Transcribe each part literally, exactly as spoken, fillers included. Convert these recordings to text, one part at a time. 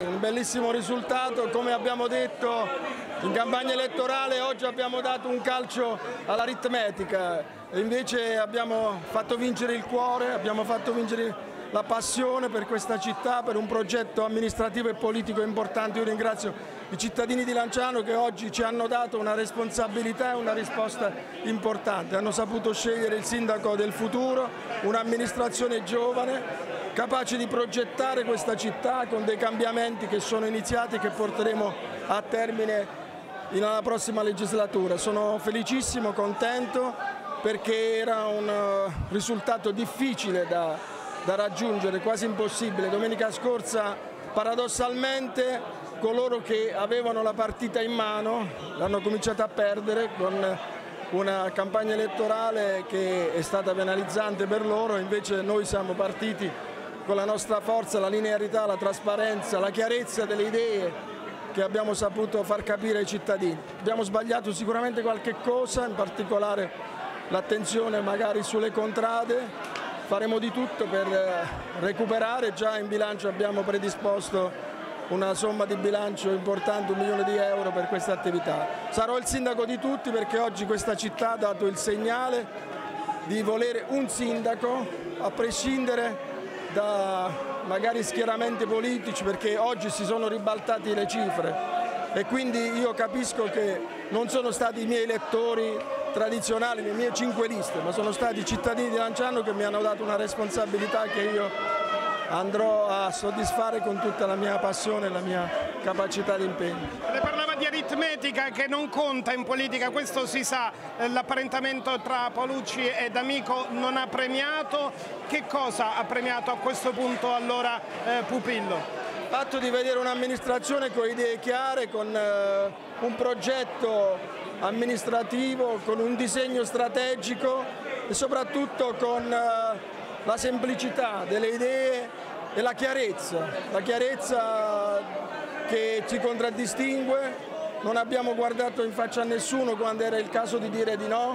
Un bellissimo risultato, come abbiamo detto in campagna elettorale. Oggi abbiamo dato un calcio all'aritmetica, invece abbiamo fatto vincere il cuore, abbiamo fatto vincere la passione per questa città, per un progetto amministrativo e politico importante. Io ringrazio i cittadini di Lanciano che oggi ci hanno dato una responsabilità e una risposta importante. Hanno saputo scegliere il sindaco del futuro, un'amministrazione giovane, capace di progettare questa città con dei cambiamenti che sono iniziati e che porteremo a termine nella prossima legislatura. Sono felicissimo, contento, perché era un risultato difficile da, da raggiungere, quasi impossibile. Domenica scorsa, paradossalmente, coloro che avevano la partita in mano l'hanno cominciata a perdere con una campagna elettorale che è stata penalizzante per loro. Invece noi siamo partiti con la nostra forza, la linearità, la trasparenza, la chiarezza delle idee che abbiamo saputo far capire ai cittadini. Abbiamo sbagliato sicuramente qualche cosa, in particolare l'attenzione magari sulle contrade. Faremo di tutto per recuperare. Già in bilancio abbiamo predisposto una somma di bilancio importante, un milione di euro per questa attività. Sarò il sindaco di tutti, perché oggi questa città ha dato il segnale di volere un sindaco, a prescindere da magari schieramenti politici, perché oggi si sono ribaltati le cifre e quindi io capisco che non sono stati i miei elettori tradizionali, le mie cinque liste, ma sono stati i cittadini di Lanciano che mi hanno dato una responsabilità che io andrò a soddisfare con tutta la mia passione e la mia capacità di impegno. Lei parlava di aritmetica che non conta in politica, questo si sa, l'apparentamento tra Paolucci e D'Amico non ha premiato. Che cosa ha premiato a questo punto allora eh, Pupillo? Il fatto di vedere un'amministrazione con idee chiare, con eh, un progetto amministrativo, con un disegno strategico e soprattutto con eh, la semplicità delle idee e la chiarezza, la chiarezza che ci contraddistingue. Non abbiamo guardato in faccia a nessuno quando era il caso di dire di no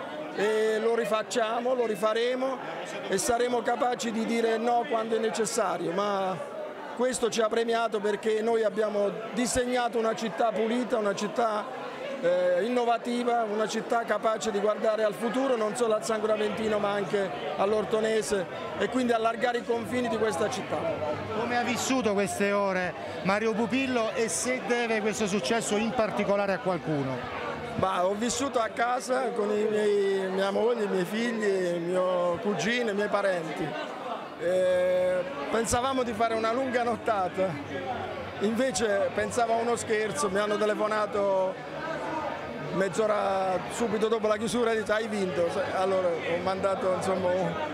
e lo rifacciamo, lo rifaremo e saremo capaci di dire no quando è necessario, ma questo ci ha premiato perché noi abbiamo disegnato una città pulita, una città Eh, innovativa, una città capace di guardare al futuro non solo al San Graventino ma anche all'Ortonese e quindi allargare i confini di questa città. Come ha vissuto queste ore Mario Pupillo e se deve questo successo in particolare a qualcuno? Bah, ho vissuto a casa con i miei, mia moglie, i miei figli, il mio cugino, i miei parenti. Eh, pensavamo di fare una lunga nottata, invece pensavo a uno scherzo, mi hanno telefonato mezz'ora subito dopo la chiusura e dice hai vinto, allora ho mandato insomma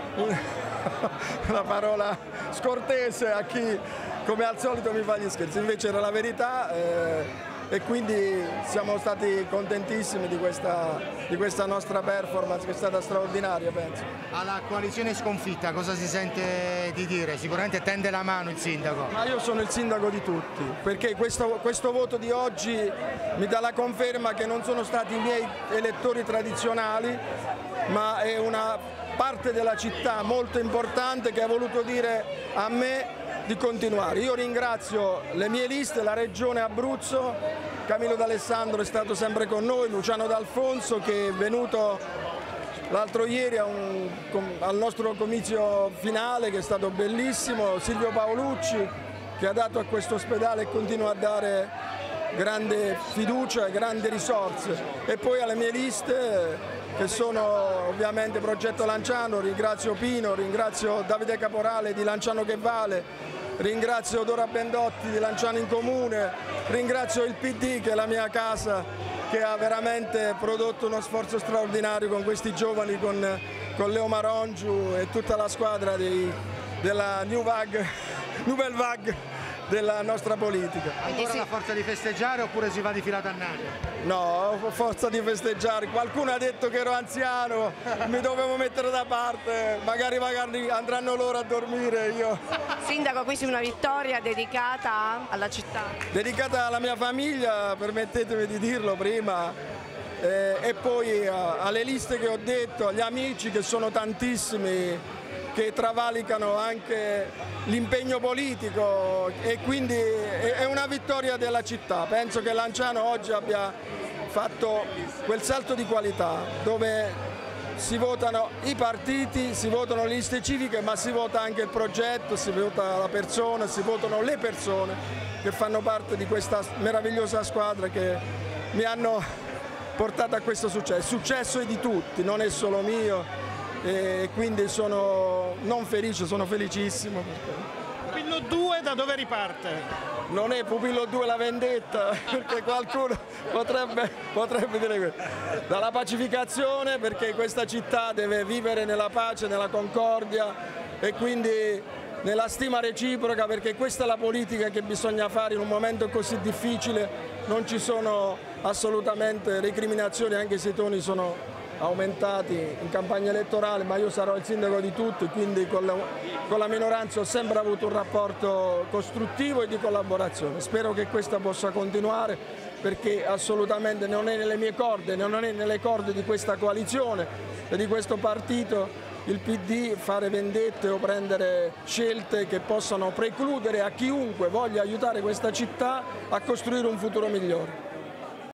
una parola scortese a chi come al solito mi fa gli scherzi, invece era la verità eh, e quindi siamo stati contentissimi di questa, di questa nostra performance che è stata straordinaria, penso. Alla coalizione sconfitta cosa si sente di dire? Sicuramente tende la mano il sindaco. Ma io sono il sindaco di tutti, perché questo, questo voto di oggi mi dà la conferma che non sono stati i miei elettori tradizionali, ma è una parte della città molto importante che ha voluto dire a me di continuare. Io ringrazio le mie liste, la Regione Abruzzo, Camillo D'Alessandro è stato sempre con noi, Luciano D'Alfonso che è venuto l'altro ieri a un, al nostro comizio finale che è stato bellissimo, Silvio Paolucci che ha dato a questo ospedale e continua a dare grande fiducia e grandi risorse, e poi alle mie liste che sono ovviamente Progetto Lanciano, ringrazio Pino, ringrazio Davide Caporale di Lanciano che Vale, ringrazio Dora Bendotti di Lanciano in Comune, ringrazio il P D che è la mia casa, che ha veramente prodotto uno sforzo straordinario con questi giovani, con, con Leo Marongiu e tutta la squadra dei, della New Vag, Nouvelle Vague della nostra politica. Ancora la forza di festeggiare oppure si va di fila d'annata? No, ho forza di festeggiare. Qualcuno ha detto che ero anziano, mi dovevo mettere da parte, magari, magari andranno loro a dormire io. Sindaco, questa è una vittoria dedicata alla città? Dedicata alla mia famiglia, permettetemi di dirlo prima, eh, e poi a, alle liste che ho detto, agli amici che sono tantissimi, che travalicano anche l'impegno politico, e quindi è una vittoria della città. Penso che Lanciano oggi abbia fatto quel salto di qualità dove si votano i partiti, si votano le liste civiche, ma si vota anche il progetto, si vota la persona, si votano le persone che fanno parte di questa meravigliosa squadra che mi hanno portato a questo successo. Il successo è di tutti, non è solo mio, e quindi sono non felice, sono felicissimo. Pupillo due da dove riparte? Non è Pupillo due la vendetta, perché qualcuno potrebbe, potrebbe dire questo. Dalla pacificazione, perché questa città deve vivere nella pace, nella concordia e quindi nella stima reciproca, perché questa è la politica che bisogna fare in un momento così difficile. Non ci sono assolutamente recriminazioni, anche se i toni sono aumentati in campagna elettorale, ma io sarò il sindaco di tutti, quindi con la, con la minoranza ho sempre avuto un rapporto costruttivo e di collaborazione. Spero che questa possa continuare, perché assolutamente non è nelle mie corde, non è nelle corde di questa coalizione e di questo partito il P D fare vendette o prendere scelte che possano precludere a chiunque voglia aiutare questa città a costruire un futuro migliore.